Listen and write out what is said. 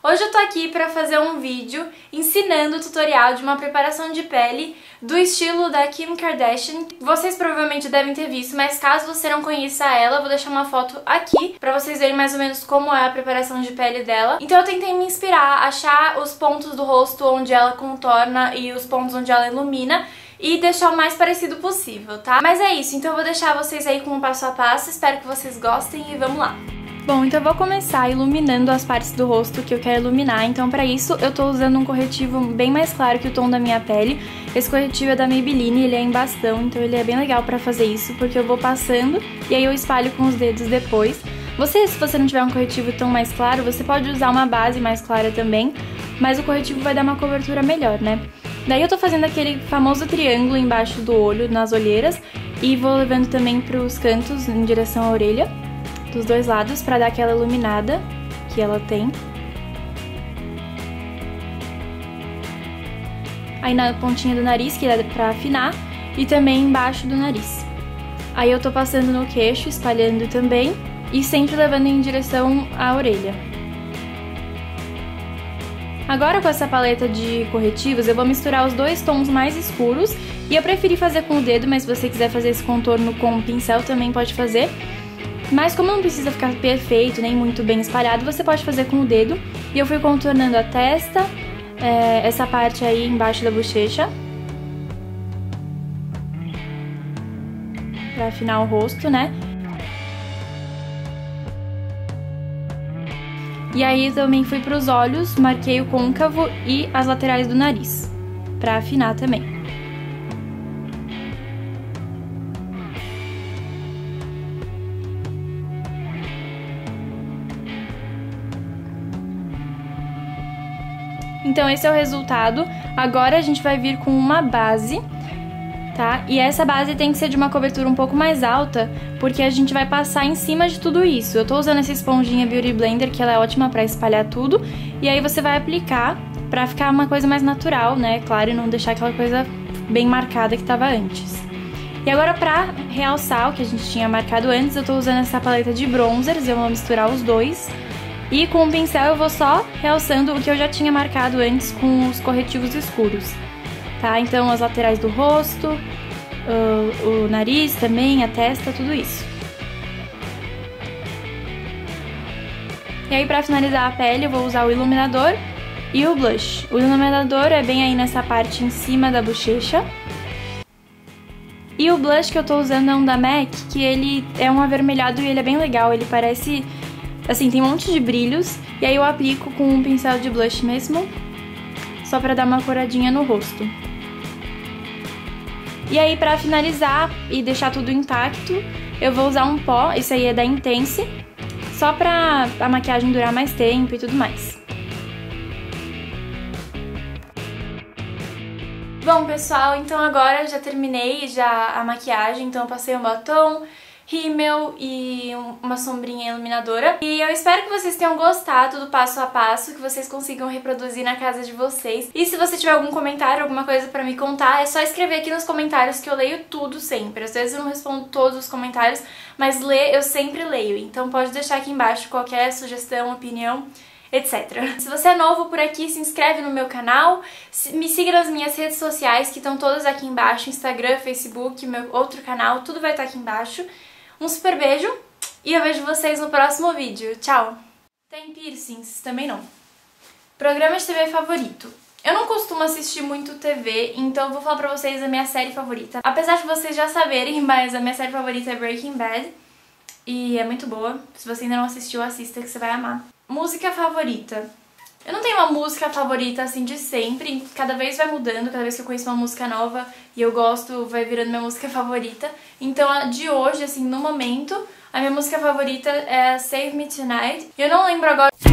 Hoje eu tô aqui pra fazer um vídeo ensinando o tutorial de uma preparação de pele do estilo da Kim Kardashian. Vocês provavelmente devem ter visto, mas caso você não conheça ela, eu vou deixar uma foto aqui pra vocês verem mais ou menos como é a preparação de pele dela. Então eu tentei me inspirar, achar os pontos do rosto onde ela contorna e os pontos onde ela ilumina e deixar o mais parecido possível, tá? Mas é isso, então eu vou deixar vocês aí com o passo a passo, espero que vocês gostem e vamos lá! Bom, então eu vou começar iluminando as partes do rosto que eu quero iluminar, então pra isso eu tô usando um corretivo bem mais claro que o tom da minha pele. Esse corretivo é da Maybelline, ele é em bastão, então ele é bem legal pra fazer isso, porque eu vou passando e aí eu espalho com os dedos depois. Se você não tiver um corretivo tão mais claro, você pode usar uma base mais clara também, mas o corretivo vai dar uma cobertura melhor, né? Daí eu tô fazendo aquele famoso triângulo embaixo do olho, nas olheiras, e vou levando também pros cantos em direção à orelha, dos dois lados, pra dar aquela iluminada que ela tem. Aí na pontinha do nariz, que dá pra afinar, e também embaixo do nariz. Aí eu tô passando no queixo, espalhando também, e sempre levando em direção à orelha. Agora com essa paleta de corretivos eu vou misturar os dois tons mais escuros, e eu preferi fazer com o dedo, mas se você quiser fazer esse contorno com um pincel também pode fazer. Mas como não precisa ficar perfeito, nem muito bem espalhado, você pode fazer com o dedo. E eu fui contornando a testa, essa parte aí embaixo da bochecha, pra afinar o rosto, né? E aí também fui pros olhos, marquei o côncavo e as laterais do nariz, pra afinar também. Então esse é o resultado. Agora a gente vai vir com uma base, tá? E essa base tem que ser de uma cobertura um pouco mais alta, porque a gente vai passar em cima de tudo isso. Eu tô usando essa esponjinha Beauty Blender, que ela é ótima pra espalhar tudo, e aí você vai aplicar pra ficar uma coisa mais natural, né? Claro, e não deixar aquela coisa bem marcada que tava antes. E agora pra realçar o que a gente tinha marcado antes, eu tô usando essa paleta de bronzers, eu vou misturar os dois. E com o pincel eu vou só realçando o que eu já tinha marcado antes com os corretivos escuros, tá? Então as laterais do rosto, o nariz também, a testa, tudo isso. E aí pra finalizar a pele eu vou usar o iluminador e o blush. O iluminador é bem aí nessa parte em cima da bochecha. E o blush que eu tô usando é um da MAC, que ele é um avermelhado e ele é bem legal, ele parece... Assim, tem um monte de brilhos, e aí eu aplico com um pincel de blush mesmo, só pra dar uma coradinha no rosto. E aí, pra finalizar e deixar tudo intacto, eu vou usar um pó, esse aí é da Intense, só pra a maquiagem durar mais tempo e tudo mais. Bom, pessoal, então agora eu já terminei a maquiagem, então eu passei um batom, rímel e uma sombrinha iluminadora. E eu espero que vocês tenham gostado do passo a passo, que vocês consigam reproduzir na casa de vocês. E se você tiver algum comentário, alguma coisa pra me contar, é só escrever aqui nos comentários que eu leio tudo sempre. Às vezes eu não respondo todos os comentários, mas ler eu sempre leio. Então pode deixar aqui embaixo qualquer sugestão, opinião, etc. Se você é novo por aqui, se inscreve no meu canal, me siga nas minhas redes sociais, que estão todas aqui embaixo, Instagram, Facebook, meu outro canal, tudo vai estar aqui embaixo. Um super beijo e eu vejo vocês no próximo vídeo. Tchau! Tem piercings? Também não. Programa de TV favorito. Eu não costumo assistir muito TV, então eu vou falar pra vocês a minha série favorita. Apesar de vocês já saberem, mas a minha série favorita é Breaking Bad. E é muito boa. Se você ainda não assistiu, assista que você vai amar. Música favorita. Eu não tenho uma música favorita assim de sempre, cada vez vai mudando, cada vez que eu conheço uma música nova e eu gosto, vai virando minha música favorita. Então a de hoje, assim, no momento, a minha música favorita é Save Me Tonight. Eu não lembro agora